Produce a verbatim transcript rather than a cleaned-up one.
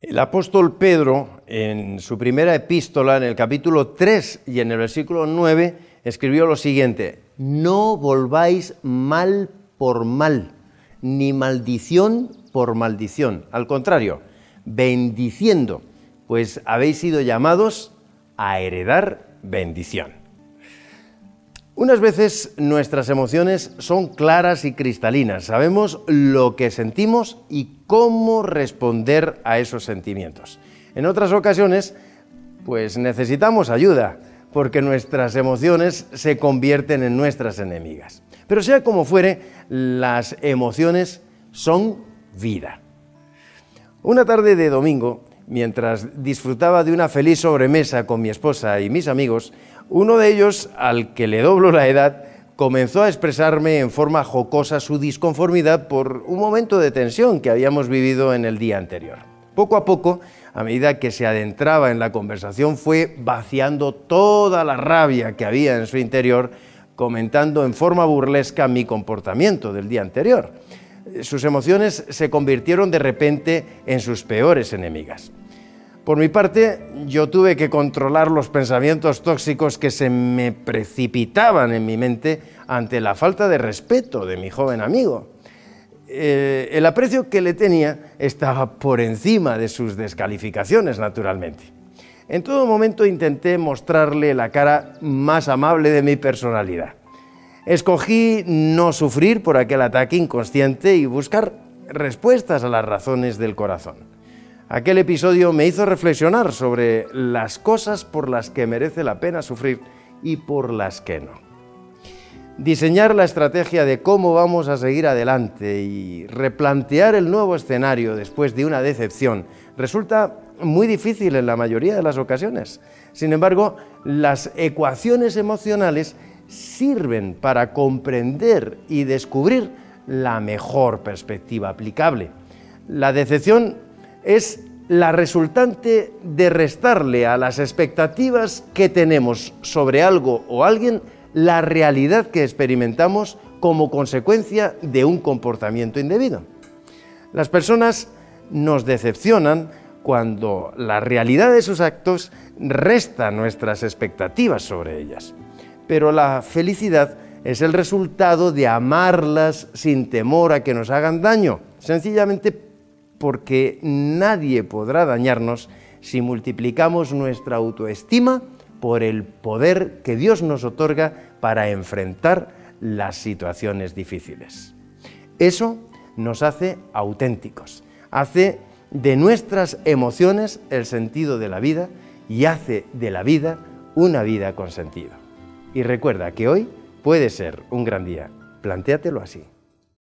El apóstol Pedro, en su primera epístola, en el capítulo tres y en el versículo nueve, escribió lo siguiente: no volváis mal por mal, ni maldición por maldición. Al contrario, bendiciendo, pues habéis sido llamados a heredar bendición. Unas veces nuestras emociones son claras y cristalinas, sabemos lo que sentimos y cómo responder a esos sentimientos. En otras ocasiones, pues necesitamos ayuda, porque nuestras emociones se convierten en nuestras enemigas. Pero sea como fuere, las emociones son vida. Una tarde de domingo, mientras disfrutaba de una feliz sobremesa con mi esposa y mis amigos, uno de ellos, al que le doblo la edad, comenzó a expresarme en forma jocosa su disconformidad por un momento de tensión que habíamos vivido en el día anterior. Poco a poco, a medida que se adentraba en la conversación, fue vaciando toda la rabia que había en su interior, comentando en forma burlesca mi comportamiento del día anterior. Sus emociones se convirtieron de repente en sus peores enemigas. Por mi parte, yo tuve que controlar los pensamientos tóxicos que se me precipitaban en mi mente ante la falta de respeto de mi joven amigo. Eh, el aprecio que le tenía estaba por encima de sus descalificaciones, naturalmente. En todo momento intenté mostrarle la cara más amable de mi personalidad. Escogí no sufrir por aquel ataque inconsciente y buscar respuestas a las razones del corazón. Aquel episodio me hizo reflexionar sobre las cosas por las que merece la pena sufrir y por las que no. Diseñar la estrategia de cómo vamos a seguir adelante y replantear el nuevo escenario después de una decepción resulta muy difícil en la mayoría de las ocasiones. Sin embargo, las ecuaciones emocionales sirven para comprender y descubrir la mejor perspectiva aplicable. La decepción es la resultante de restarle a las expectativas que tenemos sobre algo o alguien la realidad que experimentamos como consecuencia de un comportamiento indebido. Las personas nos decepcionan cuando la realidad de sus actos resta nuestras expectativas sobre ellas. Pero la felicidad es el resultado de amarlas sin temor a que nos hagan daño, sencillamente porque nadie podrá dañarnos si multiplicamos nuestra autoestima por el poder que Dios nos otorga para enfrentar las situaciones difíciles. Eso nos hace auténticos, hace de nuestras emociones el sentido de la vida y hace de la vida una vida con sentido. Y recuerda que hoy puede ser un gran día. Plantéatelo así.